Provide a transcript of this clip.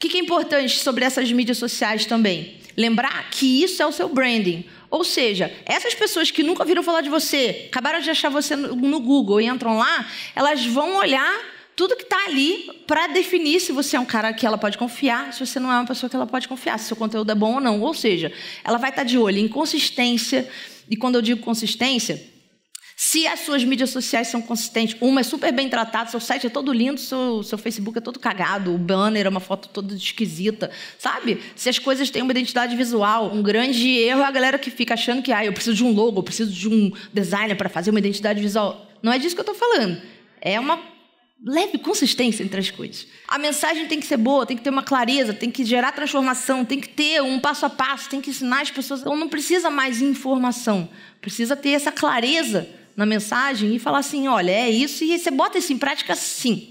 que é importante sobre essas mídias sociais também? Lembrar que isso é o seu branding. Ou seja, essas pessoas que nunca ouviram falar de você, acabaram de achar você no Google e entram lá, elas vão olhar tudo que está ali para definir se você é um cara que ela pode confiar, se você não é uma pessoa que ela pode confiar, se seu conteúdo é bom ou não. Ou seja, ela vai estar de olho em consistência. E quando eu digo consistência, se as suas mídias sociais são consistentes, uma é super bem tratada, seu site é todo lindo, seu Facebook é todo cagado, o banner é uma foto toda esquisita, sabe? Se as coisas têm uma identidade visual, um grande erro é a galera que fica achando que eu preciso de um logo, eu preciso de um designer para fazer uma identidade visual. Não é disso que eu estou falando. É uma leve consistência entre as coisas. A mensagem tem que ser boa, tem que ter uma clareza, tem que gerar transformação, tem que ter um passo a passo, tem que ensinar as pessoas. Então não precisa mais informação, precisa ter essa clareza na mensagem e falar assim, olha, é isso, e você bota isso em prática sim.